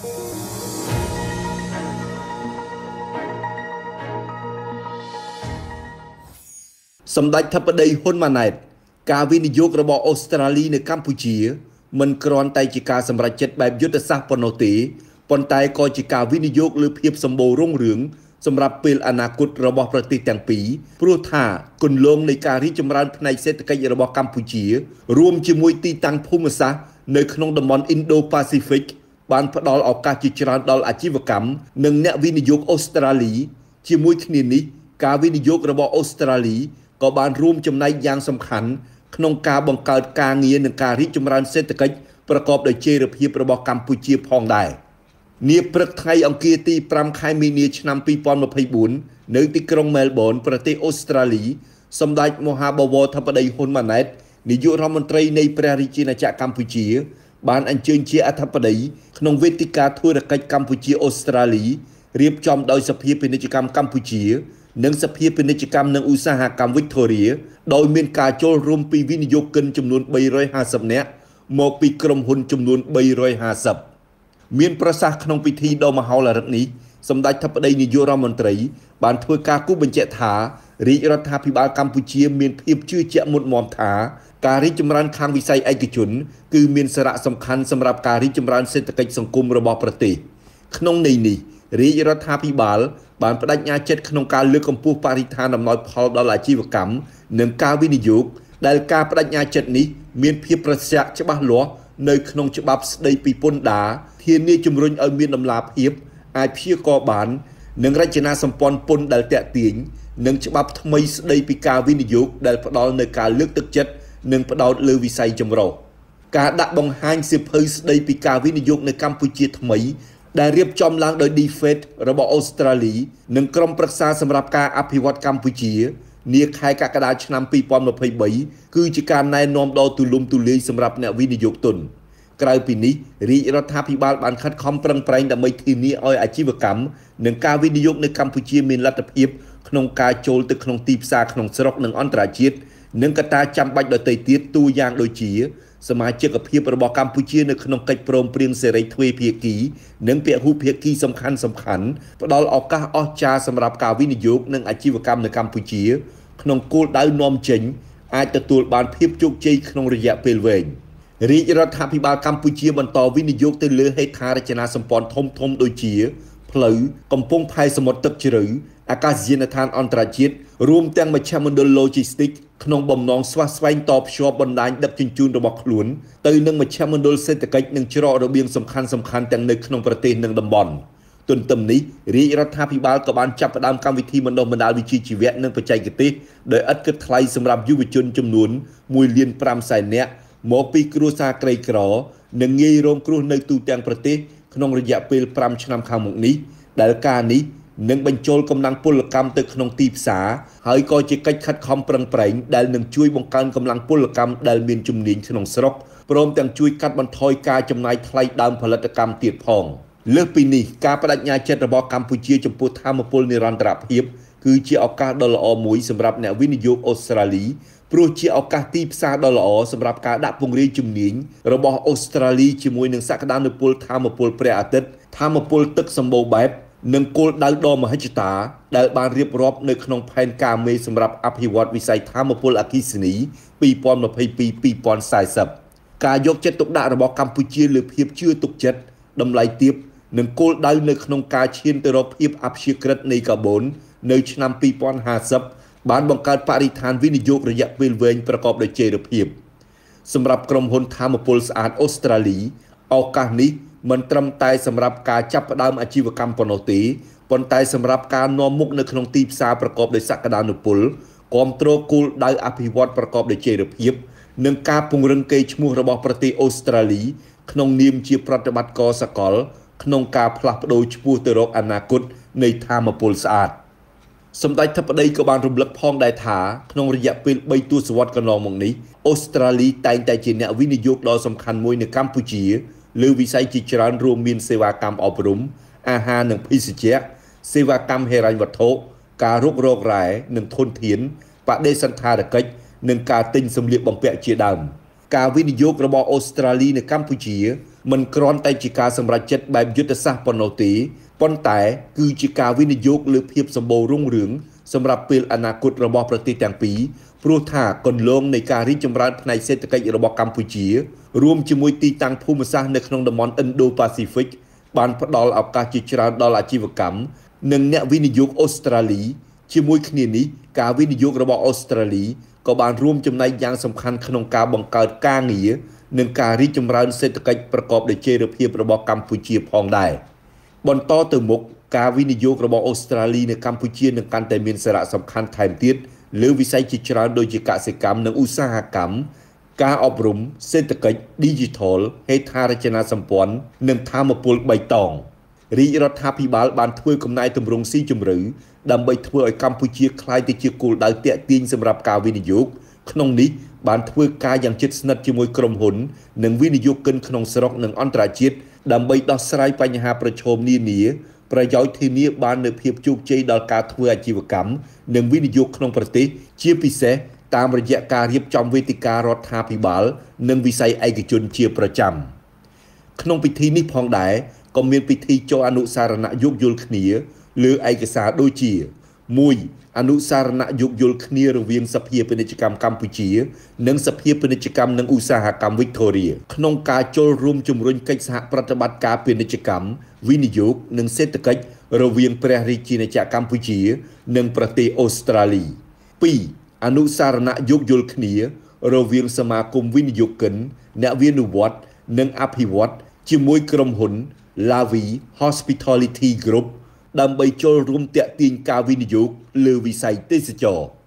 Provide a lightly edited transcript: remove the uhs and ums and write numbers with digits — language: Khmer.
សម្ដេចធិបតីហ៊ុនម៉ាណែតការវិនិយោគរបស់អូស្ត្រាលីនៅកម្ពុជាមិនគ្រាន់តែជាការសម្រេចចិត្តបែបយុទ្ធសាស្ត្រប៉ុណ្ណោះទេប៉ុន្តែក៏ជាការវិនិយោគលើភាពសម្បូររុងរឿងសម្រាប់ពេលអនាគតរបស់ប្រទេសទាំងពីរព្រោះថាគន្លងនៃការរីកចម្រើនផ្នែកសេដ្ឋកិច្ចរបស់កម្ពុជារួមជាមួយទីតាំងភូមិសាស្ត្រនៅក្នុងតំបន់ Indo-Pacific បានផ្ដល់ឱកាសជាច្រើនដល់អាជីវកម្មនិងអ្នកវិនិយោគអូស្ត្រាលីជាមួយគ្នានេះការវិនិយោគរបស់អូស្ត្រាលីក៏បានរួមចំណែកយ៉ាងសំខាន់ក្នុងការបង្កើតការងារនិងការរីកចម្រើនសេដ្ឋកិច្ចប្រកបដោយចីរភាពរបស់កម្ពុជាផងដែរនាព្រឹកថ្ងៃអង្គារទី5ខែមីនាឆ្នាំ2024នៅទីក្រុងមែលប៊នប្រទេសអូស្ត្រាលីសម្ដេចមហាបវរធិបតីហ៊ុនម៉ាណែតនាយករដ្ឋមន្ត្រីនៃព្រះរាជាណាចក្រកម្ពុជាបានអញ្ជើញជាអធិបតីក្នុងវេទិកាធុរកិច្ចកម្ពុជាអូស្ត្រាលីរៀបចំដោយសភាពាណិជ្ជកម្មកម្ពុជានិងសភាពាណិជ្ជកម្មនិងឧស្សាហកម្ម Victoria ដោយមានការចូលរួមពីវិនិយោគិនចំនួន350នាក់មកពីក្រុមហ៊ុនចំនួន350មានប្រសាសន៍ក្នុងពិធីដ៏មហោឡារិកនេះសម្ដេចធិបតីនាយករដ្ឋមន្ត្រីបានធ្វើការគូបញ្ជាក់ថារាជរដ្ឋាភិបាលកម្ពុជាមានភាពជឿជាក់មុតមាំថាការរីកចម្រើនខាងវិស័យឯកជនគឺមានសារៈសំខាន់សម្រាប់ការរីកចម្រើនសេដ្ឋកិច្ចសង្គមរបស់ប្រទេសក្នុងន័យនេះរាជរដ្ឋាភិបាលបានបដិញ្ញាចិត្តក្នុងការលើកកម្ពស់បរិស្ថានអំណោយផលដល់អាជីវកម្មនិងការវិនិយោគដែលការបដិញ្ញាចិត្តនេះមានភាពប្រសិទ្ធច្បាស់លាស់នៅក្នុងច្បាប់ស្តីពីពន្ធដារធានាជំរុញឲ្យមានដំណាភាពអាចព្យាករបាននិងរចនាសម្ព័ន្ធពន្ធដែលតាក់ទាញនិងច្បាប់ថ្មីស្តីពីការវិនិយោគដែលផ្ដល់នូវការលើកទឹកចិត្តនិងផ្ដោតលើវិស័យចម្រុះការដាក់បង្ហាញសៀវភៅស្តីពីការវិនិយោគនៅកម្ពុជាថ្មីដែលរៀបចំឡើងដោយ DFED របស់អូស្ត្រាលីនិងក្រុមប្រឹក្សាសម្រាប់ការអភិវឌ្ឍកម្ពុជានាខែកក្កដាឆ្នាំ2023គឺជាការណែនាំដ៏ទូលំទូលាយសម្រាប់អ្នកវិនិយោគទុនក្រៅពីនេះរាជរដ្ឋាភិបាលបានខិតខំប្រឹងប្រែងដើម្បីធានាឲ្យអាជីវកម្មនិងការវិនិយោគនៅកម្ពុជាមានលទ្ធភាពក្នុងការចូលទៅក្នុងទីផ្សារក្នុងស្រុកនិងអន្តរជាតិនិងកត្តាចាំបាច់ដទៃទៀតទូយ៉ាងដូចជាសមាជិកភាពរបស់កម្ពុជានៅក្នុងកិច្ចព្រមព្រៀងសេរីទ្វេភាគីនិងពហុភាគីសំខាន់ផ្ដល់ឱកាសអស្ចារ្យសម្រាប់ការវិនិយោគនិងអាជីវកម្មនៅកម្ពុជាក្នុងគោលដៅនាំចេញអាចទទួលបានភាពជោគជ័យក្នុងរយៈពេលវែងរាជរដ្ឋាភិបាលកម្ពុជាបន្តវិនិយោគទៅលើហេដ្ឋារចនាសម្ព័ន្ធធំៗដូចជាផ្លូវកំពង់ផែសមុទ្រទឹកជ្រៅអាកាសយានដ្ឋានអន្តរជាតិរួមទាំងមជ្ឈមណ្ឌល Logistics ក្នុងបំណងស្វះស្វែងតភ្ជាប់បណ្ដាញដឹកជញ្ជូនរបស់ខ្លួនទៅនឹងមជ្ឈមណ្ឌលសេដ្ឋកិច្ចនិងច្រករបៀងសំខាន់ៗទាំងនៅក្នុងប្រទេសនិងតំបន់ទន្ទឹមនេះរាជរដ្ឋាភិបាលក៏បានចាប់ផ្ដើមកម្មវិធីបណ្ដុះបណ្ដាលវិជ្ជាជីវៈនិងបច្ចេកទេសដោយឥតគិតថ្លៃសម្រាប់យុវជនចំនួន1.5 លាននាក់មកពីគ្រួសារក្រីក្រនិងងាយរងគ្រោះនៅទូទាំងប្រទេសក្នុងរយៈពេល5ឆ្នាំខាងមុខនេះដែលការនេះនឹងបញ្ចូលកម្លាំងពលកម្មទៅក្នុងទីផ្សារហើយក៏ជាកិច្ចខិតខំប្រឹងប្រែងដែលនឹងជួយបង្កើនកម្លាំងពលកម្មដែលមានជំនាញក្នុងស្រុកព្រមទាំងជួយកាត់បន្ថយការចំណាយថ្លៃដើមផលិតកម្មទៀតផងលើសពីនេះការបដិញ្ញាចិត្តរបស់កម្ពុជាចំពោះថាមពលនិរន្តរភាពគឺជាឱកាសដ៏ល្អមួយសម្រាប់អ្នកវិនិយោគអូស្ត្រាលីព្រោះជាឱកាសទីផ្សារដ៏ល្អសម្រាប់ការដាក់ពង្រាយជំនាញរបស់អូស្ត្រាលីជាមួយនឹងសក្តានុពលថាមពលព្រះអាទិត្យថាមពលទឹកសម្បូរបែបនិងគោលដៅដ៏មហិច្ឆតាដែលបានរៀបរាប់នៅក្នុងផែនការមេសម្រាប់អភិវឌ្ឍវិស័យថាមពលអគ្គិសនី2022-2040ការយកចិត្តទុកដាក់របស់កម្ពុជាលើភាពជឿទុកចិត្តតម្លៃទាបនិងគោលដៅនៅក្នុងការឈានទៅរកភាពអព្យាក្រឹតនៃកាបូននៅឆ្នាំ2050បានបង្កើតបរិស្ថានវិនិយោគរយៈពេលវែងប្រកបដោយចីរភាពសម្រាប់ក្រុមហ៊ុនថាមពលស្អាតអូស្ត្រាលីឱកាសនេះមិនត្រឹមតែសម្រាប់ការចាប់ផ្ដើមអាជីវកម្មប៉ុណ្ណោះទេប៉ុន្តែសម្រាប់ការនាំមុខនៅក្នុងទីផ្សារប្រកបដោយសក្តានុពលគាំទ្រគោលដៅអភិវឌ្ឍប្រកបដោយចីរភាពនិងការពង្រឹងកេរ្តិ៍ឈ្មោះរបស់ប្រទេសអូស្ត្រាលីក្នុងនាមជាប្រតិបត្តិការសកលក្នុងការផ្លាស់ប្ដូរឆ្ពោះទៅរកអនាគតនៃថាមពលស្អាតសម្ដេចធិបតីក៏បានរំលឹកផងដែរថាក្នុងរយៈពេល3ទសវត្សរ៍កន្លងមកនេះអូស្ត្រាលីតែងតែជាអ្នកវិនិយោគដ៏សំខាន់មួយនៅកម្ពុជាលើវិស័យជាច្រើនរួមមានសេវាកម្មអប់រំអាហារនិងភេសជ្ជៈសេវាកម្មហិរញ្ញវត្ថុការរុករករ៉ែនិងធនធានបដិសណ្ឋារកិច្ចនិងការទិញសម្លៀកបំពាក់ជាដើមការវិនិយោគរបស់អូស្ត្រាលីនៅកម្ពុជាមិនគ្រាន់តែជាការសម្រេចចិត្តបែបយុទ្ធសាស្ត្រប៉ុណ្ណោះទេប៉ុន្តែគឺជាការវិនិយោគលើភាពសម្បូររុងរឿងសម្រាប់ពេលអនាគតរបស់ប្រទេសទាំងពីរព្រោះថាគន្លងនៃការរីកចម្រើនផ្នែកសេដ្ឋកិច្ចរបស់កម្ពុជារួមជាមួយទីតាំងភូមិសាស្ត្រនៅក្នុងតំបន់ Indo-Pacific បានផ្ដល់ឱកាសជាច្រើនដល់អាជីវកម្មនិងអ្នកវិនិយោគអូស្ត្រាលីជាមួយគ្នានេះការវិនិយោគរបស់អូស្ត្រាលីក៏បានរួមចំណែកយ៉ាងសំខាន់ក្នុងការបង្កើតការងារនិងការរីកចម្រើនសេដ្ឋកិច្ចប្រកបដោយចីរភាពរបស់កម្ពុជាផងដែរបន្តទៅមុខការវិនិយោគរបស់អូស្ត្រាលីនៅកម្ពុជានឹងកាន់តែមានសារៈសំខាន់ថែមទៀតលើវិស័យជាច្រើនដូចជាកសិកម្មនិងឧស្សាហកម្មការអប់រំសេដ្ឋកិច្ច Digital ហេដ្ឋារចនាសម្ព័ន្ធនិងថាមពលបៃតងរាជរដ្ឋាភិបាលបានធ្វើកំណែទម្រង់ស៊ីជម្រៅដើម្បីធ្វើឲ្យកម្ពុជាក្លាយទៅជាគោលដៅទាក់ទាញសម្រាប់ការវិនិយោគក្នុងនេះបានធ្វើការយ៉ាងជិតស្និទ្ធជាមួយក្រុមហ៊ុននិងវិនិយោគិនក្នុងស្រុកនិងអន្តរជាតិដើម្បីដោះស្រាយបញ្ហាប្រឈមនានាប្រយោជន៍ធានាបាននូវភាពជោគជ័យដល់ការធ្វើអាជីវកម្មនិងវិនិយោគក្នុងប្រទេសជាពិសេសតាមរយៈការរៀបចំវេទិការដ្ឋាភិបាលនិងវិស័យឯកជនជាប្រចាំក្នុងពិធីនេះផងដែរក៏មានពិធីចុះអនុសារណៈយោគយល់គ្នាលើឯកសារដូចជា1អនុសារណៈយោគយល់គ្នារវាងសភាពាណិជ្ជកម្មកម្ពុជានិងសភាពាណិជ្ជកម្មនិងឧស្សាហកម្មវីកតូរីក្នុងការចូលរួមជំរុញកិច្ចសហប្រតិបត្តិការពាណិជ្ជកម្មវិនិយោគនិងសេដ្ឋកិច្ចរវាងព្រះរាជាណាចក្រកម្ពុជានិងប្រទេសអូស្ត្រាលី2អនុសារណៈយោគយល់គ្នារវាងសមាគមវិនិយោគិនអ្នកវិនិវត្តនិងអភិវឌ្ឍជាមួយក្រុមហ៊ុន Lavi Hospitality Group ដើម្បីចូលរួមទាក់ទាញការវិនិយោគលើវិស័យទេសចរណ៍